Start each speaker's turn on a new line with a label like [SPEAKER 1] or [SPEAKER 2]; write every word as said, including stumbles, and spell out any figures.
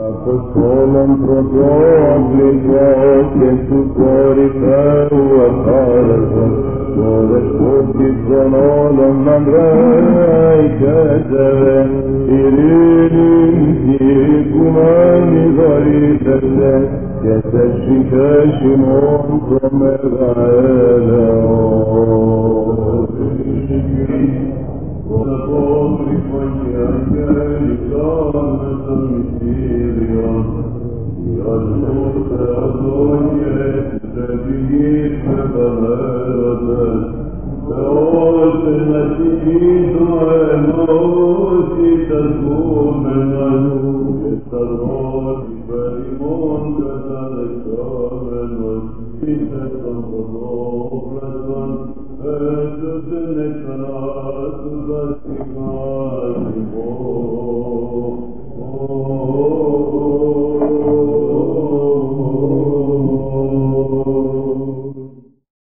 [SPEAKER 1] Αποστόλων πρωτόκλητος και του κορυφαίου ακάραγων, το δεσπότης των όλων Ανδρέικεται, ειρήνην και οικουμένη δωρήσετε, και σε ψυχές ημών το μεγαέλεος. Ο απόκριφο και αγγελικών με το μυστήριο, Ιωσούς Θεοτόκιε, σε πηγής με παλαίρωτες, Θεός να συγκίτω ενώσει τα ζούμενα και σταθμός υπερημών καταδεχόμενος, είτε τον ποδόπλα